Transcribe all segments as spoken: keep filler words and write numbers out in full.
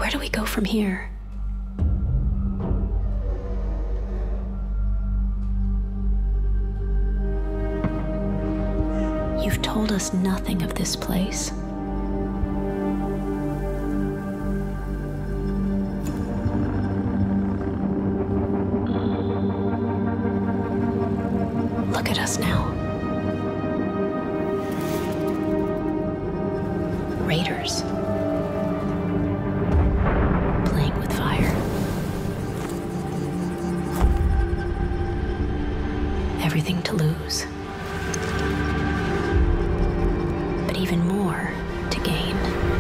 Where do we go from here? You've told us nothing of this place. Look at us now. Raiders. Playing with fire. Everything to lose. But even more to gain.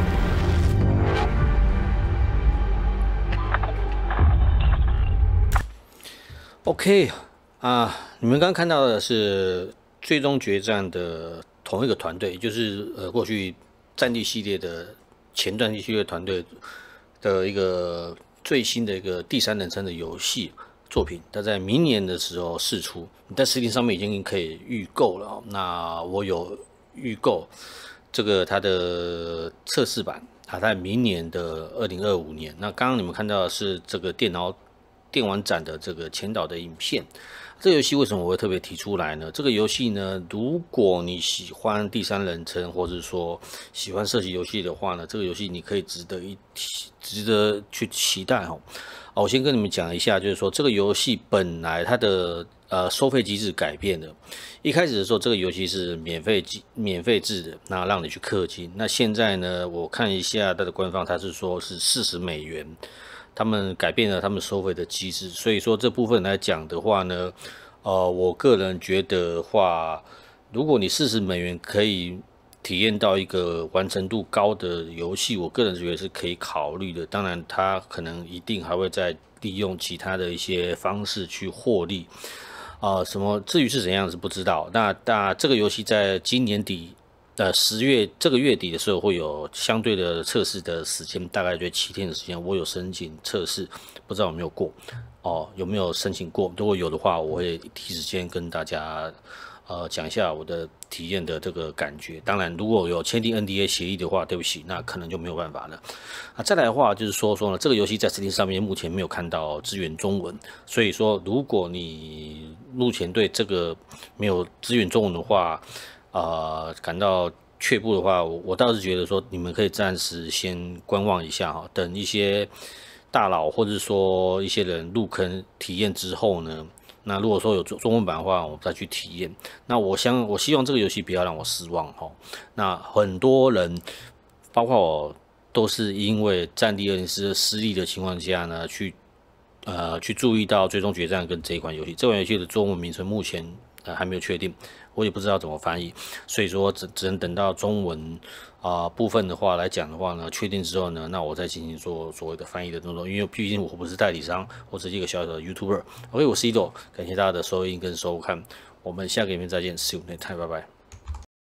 OK 啊，你们刚刚看到的是《最终决战》的同一个团队，也就是呃过去战地系列的前战地系列团队的一个最新的一个第三人称的游戏作品，它在明年的时候释出，你在 Steam 上面已经可以预购了、哦。那我有预购这个它的测试版，它在明年的二零二五年。那刚刚你们看到的是这个电脑电玩展的这个前导的影片。这个游戏为什么我会特别提出来呢？这个游戏呢，如果你喜欢第三人称，或者说喜欢射击游戏的话呢，这个游戏你可以值得一值得去期待哦。我先跟你们讲一下，就是说这个游戏本来它的呃收费机制改变了。一开始的时候，这个游戏是免费免费制的，那让你去氪金。那现在呢，我看一下它的官方，它是说是四十美元。他们改变了他们收费的机制，所以说这部分来讲的话呢，呃，我个人觉得话，如果你四十美元可以体验到一个完成度高的游戏，我个人觉得是可以考虑的。当然，它可能一定还会再利用其他的一些方式去获利，啊、呃，什么至于是怎样是不知道。那那这个游戏在今年底。呃，十月这个月底的时候会有相对的测试的时间，大概就七天的时间。我有申请测试，不知道有没有过哦，有没有申请过？如果有的话，我会第一时间跟大家呃讲一下我的体验的这个感觉。当然，如果有签订 N D A 协议的话，对不起，那可能就没有办法了。啊，再来的话就是说说呢，这个游戏在 Steam 上面目前没有看到支援中文，所以说如果你目前对这个没有支援中文的话，呃，感到却步的话，我我倒是觉得说，你们可以暂时先观望一下哈，等一些大佬或者说一些人入坑体验之后呢，那如果说有中文版的话，我再去体验。那我想，我希望这个游戏不要让我失望哈。那很多人，包括我，都是因为《战地二零四》失利的情况下呢，去呃去注意到《最终决战》跟这一款游戏。这款游戏的中文名称目前呃还没有确定。我也不知道怎么翻译，所以说只只能等到中文啊、呃、部分的话来讲的话呢，确定之后呢，那我再进行做所谓的翻译的动作，因为毕竟我不是代理商，我只是一个小小的 YouTuber。OK， 我是 Ido， 感谢大家的收听跟收看，我们下个影片再见 ，See you next time， 拜拜。